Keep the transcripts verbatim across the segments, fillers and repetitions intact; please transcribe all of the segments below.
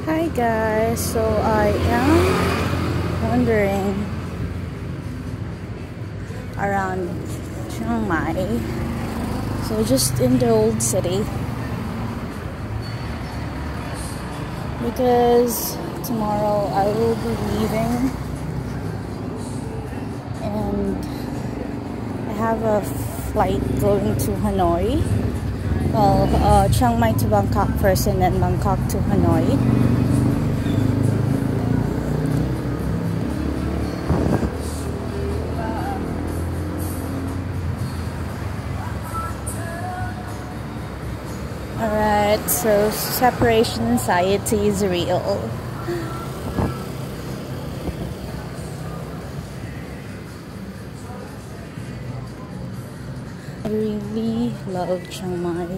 Hi guys, so I am wandering around Chiang Mai, so just in the old city because tomorrow I will be leaving and I have a flight going to Hanoi. Well, uh, Chiang Mai to Bangkok first and then Bangkok to Hanoi. Alright, so separation anxiety is real. I really love Chiang Mai.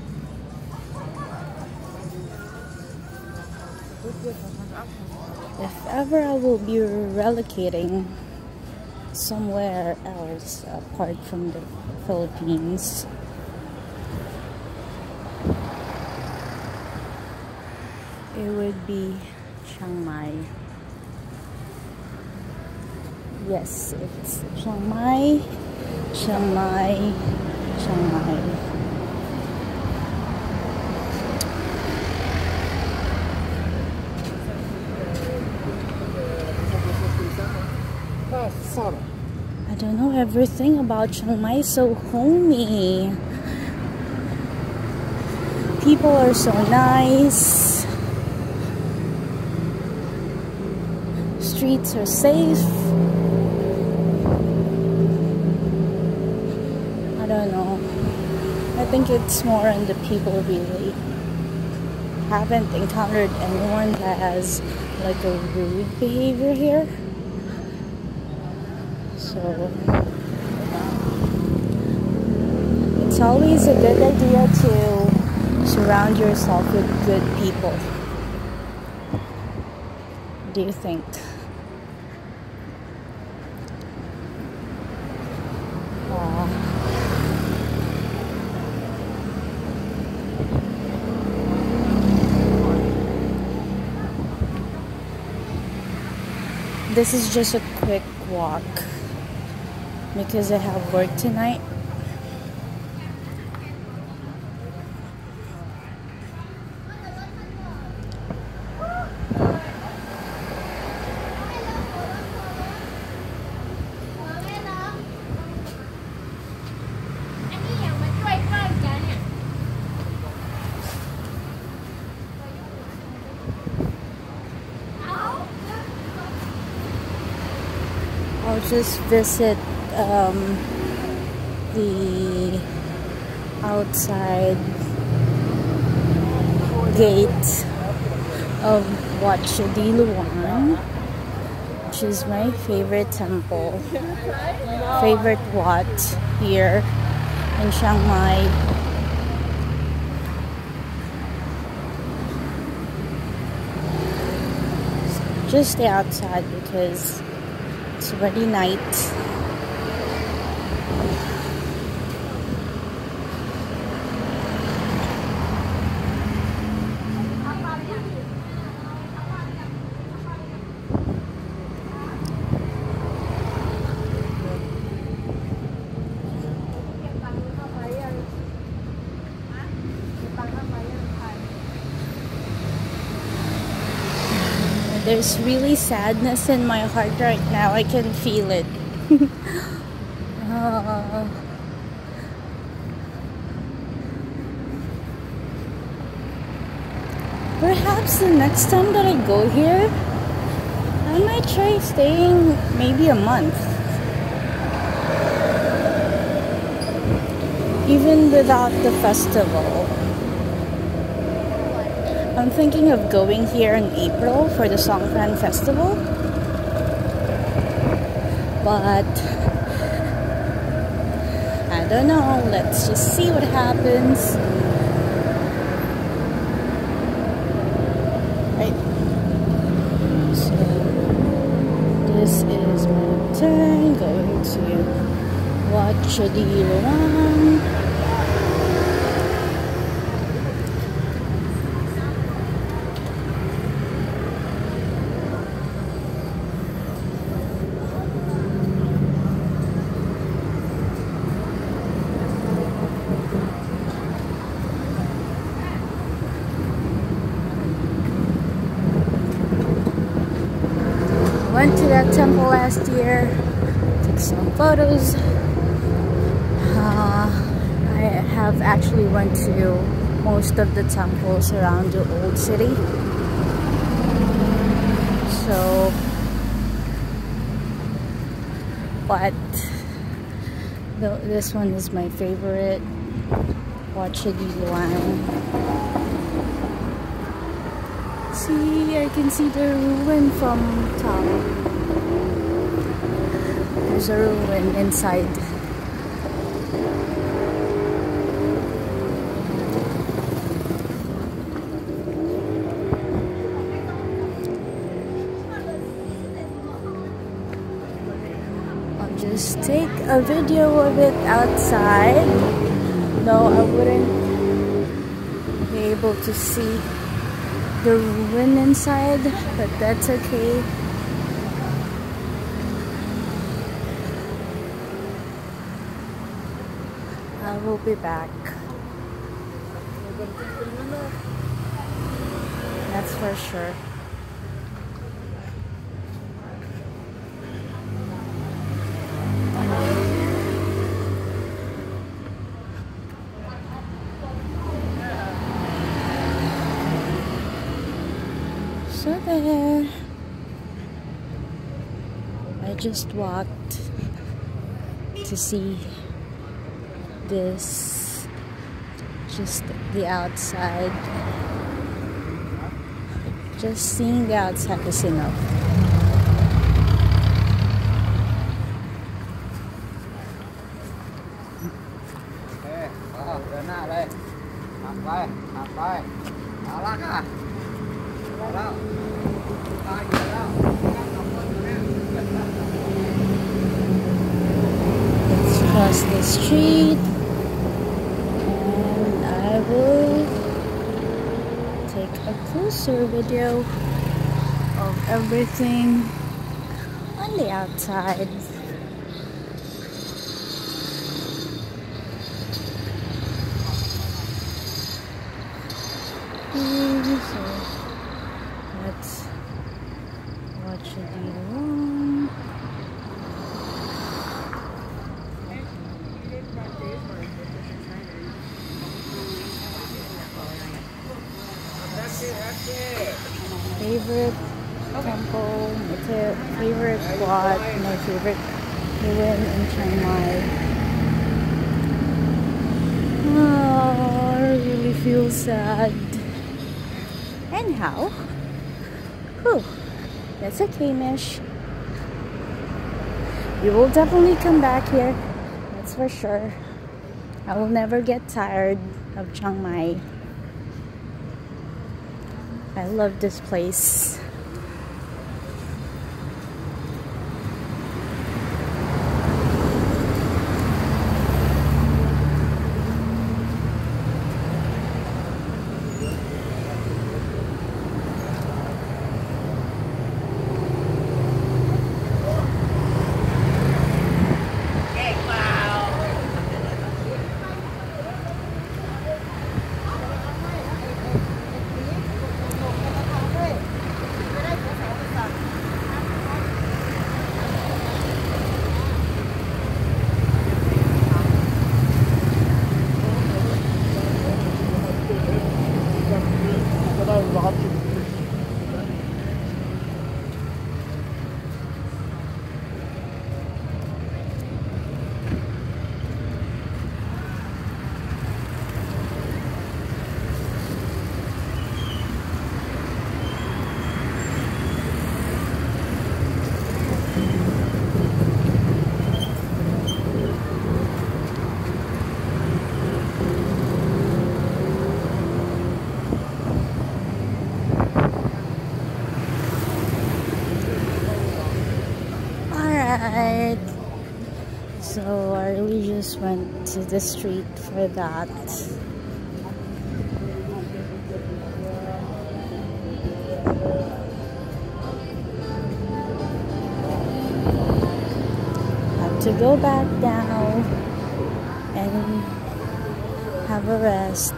If ever I will be relocating somewhere else apart from the Philippines, it would be Chiang Mai. Yes, it's Chiang Mai, Chiang Mai, Chiang Mai. I don't know everything about Chiang Mai, so homey. People are so nice. Streets are safe. I don't know. I think it's more on the people really. Haven't encountered anyone that has like a rude behavior here. So it's always a good idea to surround yourself with good people. What do you think? Uh, this is just a quick walk because I have work tonight. I'll just visit um, the outside gate of Wat Chadiluan, which is my favorite temple, favorite Wat here in Chiang Mai. So just stay outside because it's already night. There's really sadness in my heart right now. I can feel it. uh, perhaps the next time that I go here, I might try staying maybe a month. Even without the festival. I'm thinking of going here in April for the Songkran Festival, but I don't know. Let's just see what happens. Right. So this is my turn going to Wat Chadiluan. went to that temple last year, took some photos. Uh, I have actually went to most of the temples around the old city. So, but the, this one is my favorite. Watch it, see, I can see the ruin from top. There's a ruin inside. I'll just take a video of it outside. No, I wouldn't be able to see the ruin inside, but that's okay. I will be back. That's for sure. So there, I just walked to see this, just the outside. Just seeing the outside is enough. Okay, oh, dah nak đây. Sampai, sampai. Alak ah. Alak. Let's cross the street and I will take a closer video of everything on the outside. So let's watch it along. Favorite temple, my favorite spot, my favorite ruin in Chiang Mai. Oh, I really feel sad. Anyhow, whew, that's okay, Mish. You will definitely come back here, that's for sure. I will never get tired of Chiang Mai. I love this place. Alright, so I really just went to the street for that. Have to go back down and have a rest.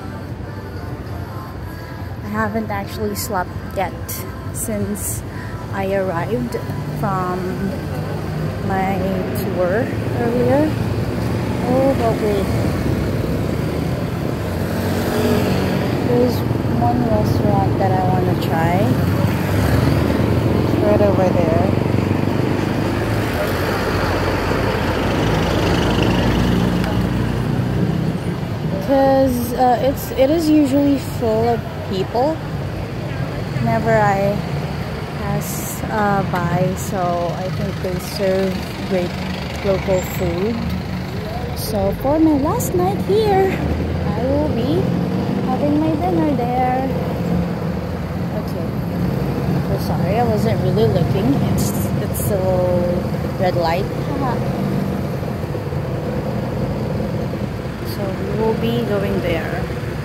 I haven't actually slept yet since I arrived from my tour earlier. Oh, but wait. There's one restaurant that I want to try. It's right over there. Because uh, it's it is usually full of people whenever I pass uh, by, so I think they serve great local food. So for my last night here, I will be having my dinner there. Okay. So sorry, I wasn't really looking. It's it's a red light. So we will be going there.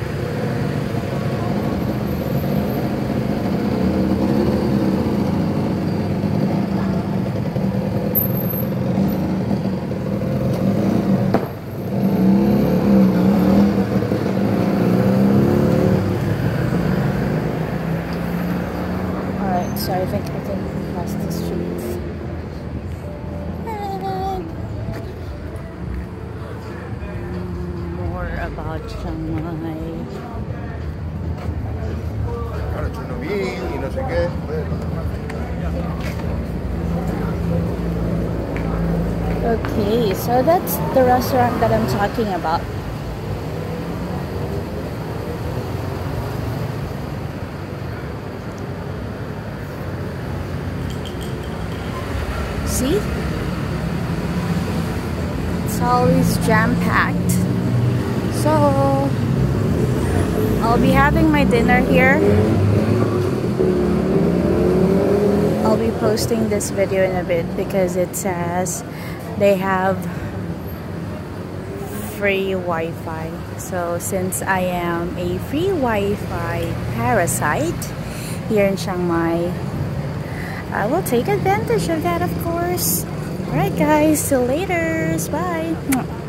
Alright, so I think I can cross the streets. About Chiang Mai. Okay, so that's the restaurant that I'm talking about. See? It's always jam-packed. So, I'll be having my dinner here. I'll be posting this video in a bit because it says they have free Wi-Fi. So, since I am a free Wi-Fi parasite here in Chiang Mai, I will take advantage of that, of course. Alright guys, till later. Bye.